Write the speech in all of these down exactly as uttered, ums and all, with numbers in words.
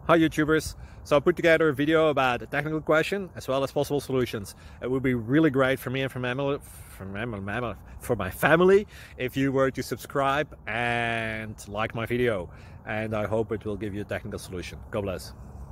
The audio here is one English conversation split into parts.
Hi YouTubers! So I put together a video about a technical question as well as possible solutions. It would be really great for me and for, mammal, for, mammal, for my family if you were to subscribe and like my video, and I hope it will give you a technical solution. God bless.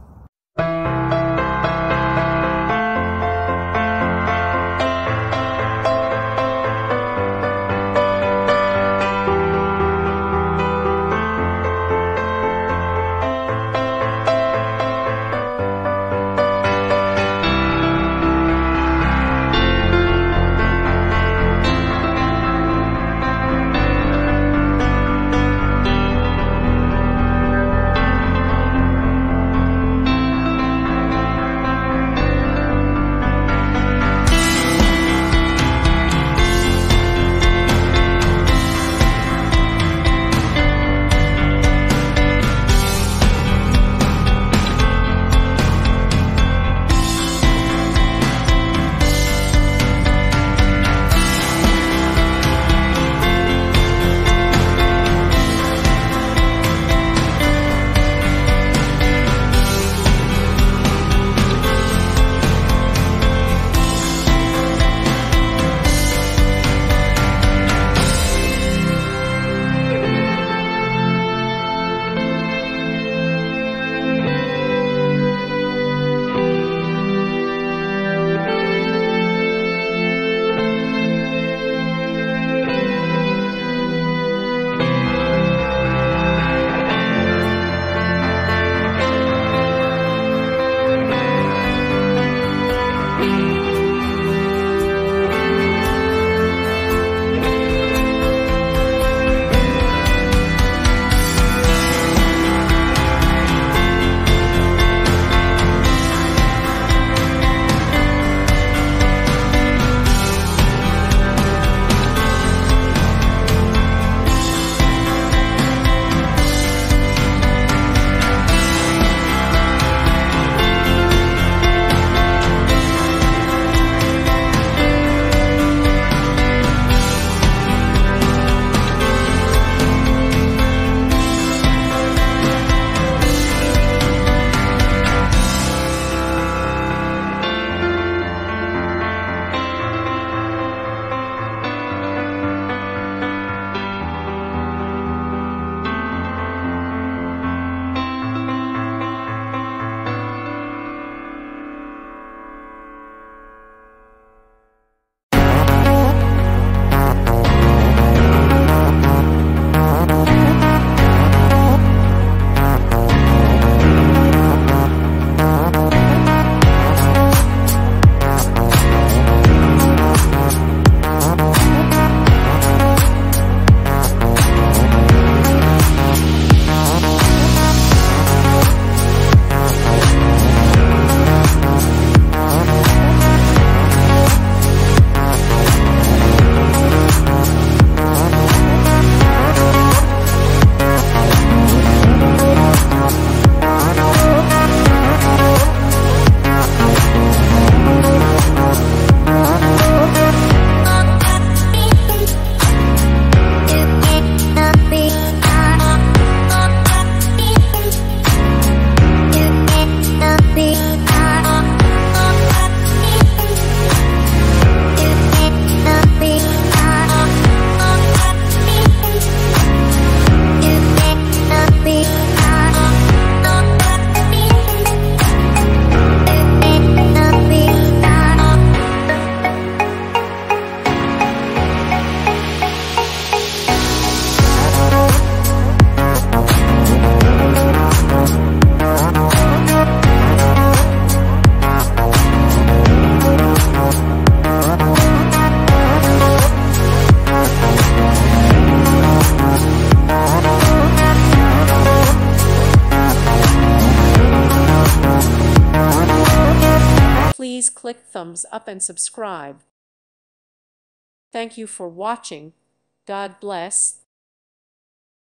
Please click thumbs up and subscribe. Thank you for watching. God bless.